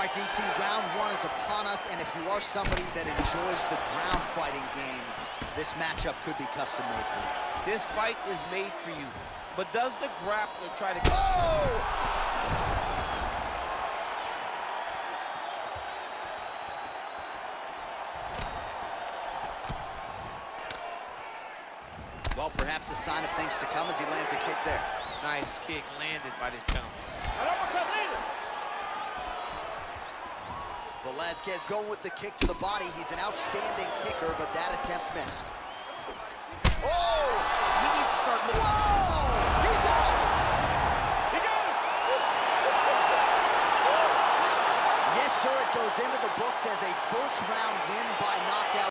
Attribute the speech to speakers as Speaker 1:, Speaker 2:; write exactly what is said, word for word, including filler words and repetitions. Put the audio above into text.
Speaker 1: All right, D C, round one is upon us, and if you are somebody that enjoys the ground fighting game, this matchup could be custom made for you.
Speaker 2: This fight is made for you. But does the grappler try to...
Speaker 1: Oh! Well, perhaps a sign of things to come as he lands a kick there.
Speaker 2: Nice kick landed by this gentleman.
Speaker 3: An uppercut landed.
Speaker 1: Velasquez going with the kick to the body. He's an outstanding kicker, but that attempt missed. Oh!
Speaker 2: He needs to start looking.
Speaker 1: Whoa! He's out!
Speaker 3: He got him!
Speaker 1: Yes, sir, it goes into the books as a first-round win by knockout.